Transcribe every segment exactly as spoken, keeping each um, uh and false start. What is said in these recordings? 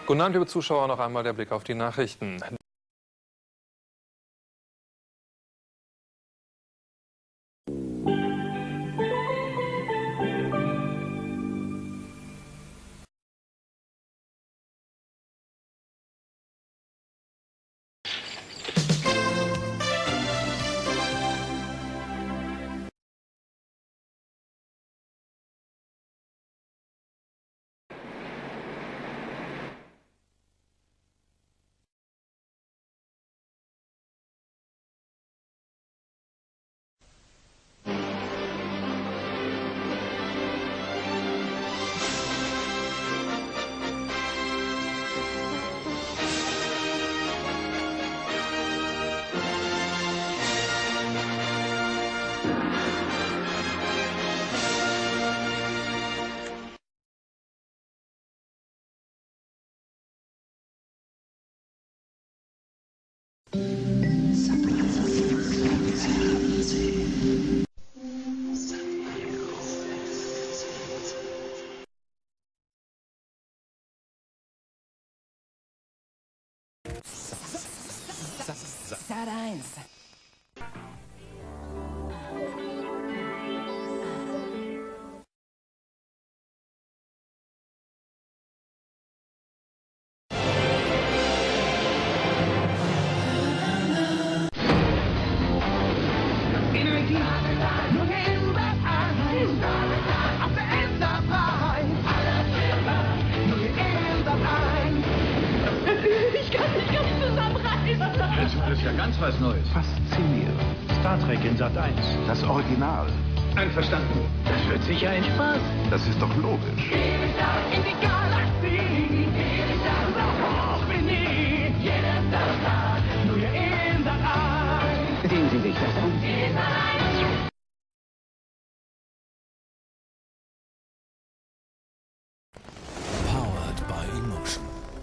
Guten Abend, liebe Zuschauer, noch einmal der Blick auf die Nachrichten. Sat eins. Das ist ja ganz was Neues. Faszinierend. Star Trek in Sat eins. Das Original. Einverstanden. Das wird sicher ein Spaß. Das ist doch logisch. In die Galaxie, so hoch wie nie. Jeder Star, nur hier in Sat eins. Sehen Sie sich das an. Powered by Emotion.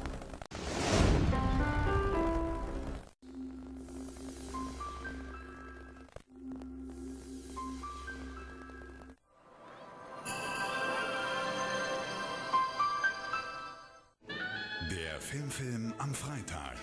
Der Filmfilm am Freitag.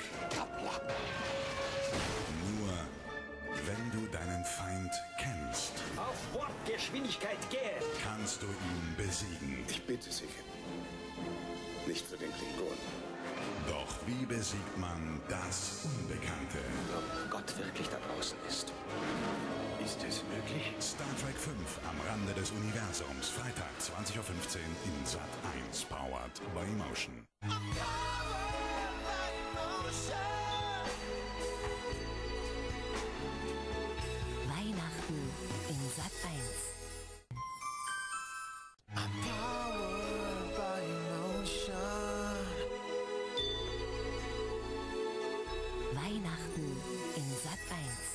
Nur wenn du deinen Feind kennst, Auf Wortgeschwindigkeit gehen! kannst du ihn besiegen. Ich bitte Sie. Nicht für den Klingonen. Doch wie besiegt man das Unbekannte? Ob Gott wirklich da draußen ist. Ist es möglich? Star Trek fünf am Rande des Universums. Freitag zwanzig Uhr fünfzehn in Sat eins. Powered by Emotion. Weihnachten in Sat eins. Weihnachten in Sat eins.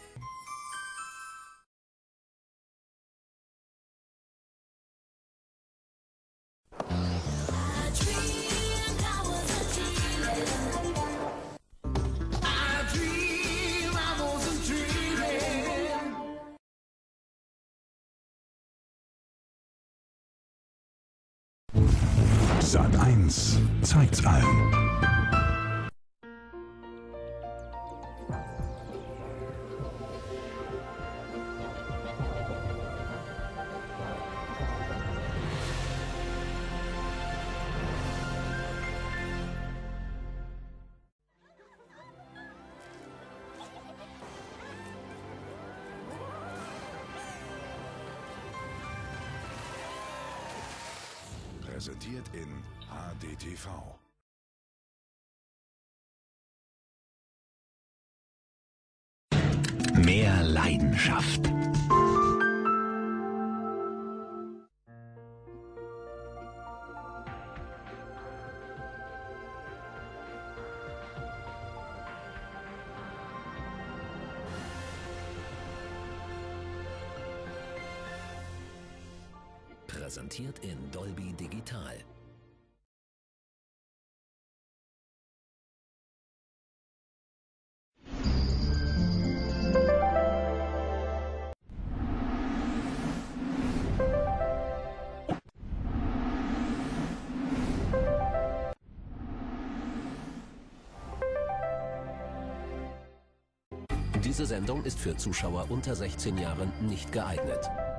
Sat eins zeigt's allen. Präsentiert in H D T V. Mehr Leidenschaft. Präsentiert in Dolby Digital. Diese Sendung ist für Zuschauer unter sechzehn Jahren nicht geeignet.